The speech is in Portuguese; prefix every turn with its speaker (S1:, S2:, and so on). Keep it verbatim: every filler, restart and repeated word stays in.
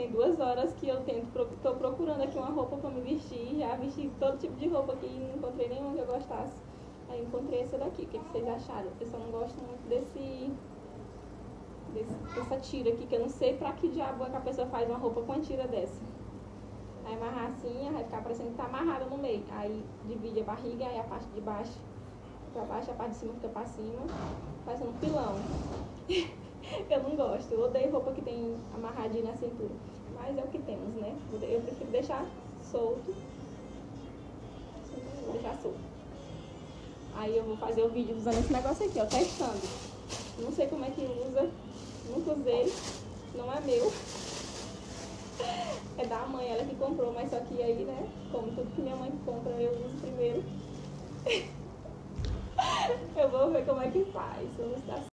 S1: tem duas horas que eu tento, tô procurando aqui uma roupa pra me vestir. Já vesti todo tipo de roupa aqui e não encontrei nenhuma que eu gostasse. Aí encontrei essa daqui. O que, que vocês acharam? Eu só não gosto muito desse, desse... dessa tira aqui, que eu não sei pra que diabo é que a pessoa faz uma roupa com a tira dessa. Aí amarrar assim, vai ficar parecendo que tá amarrada no meio. Aí divide a barriga, aí a parte de baixo pra baixo, a parte de cima fica pra cima, fazendo um pilão. Eu não gosto, eu odeio roupa que tem amarradinho na cintura. Mas é o que temos, né? Eu prefiro deixar solto. Vou deixar solto. Aí eu vou fazer o vídeo usando esse negócio aqui, ó, testando. Não sei como é que usa, nunca usei, não é meu. É da mãe, ela que comprou, mas só que aí, né, como tudo que minha mãe compra, eu uso primeiro. Eu vou ver como é que faz, vamos dar